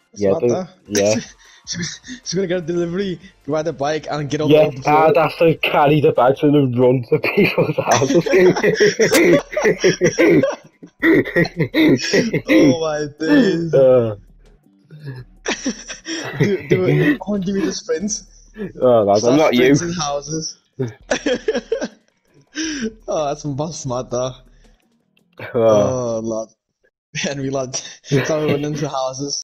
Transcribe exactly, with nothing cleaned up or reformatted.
Yeah, Smart, the, huh? yeah. she's, she's gonna get a delivery, ride the bike, and get on Yeah, the floor. I'd have to carry the bags and then run to people's houses. Oh my days. uh, do do it. I want to give you the sprints. oh, lad, I'm Start not you. sprints in houses. Oh, that's some boss smart though. Uh, Oh lad. Henry lad. Start running into houses.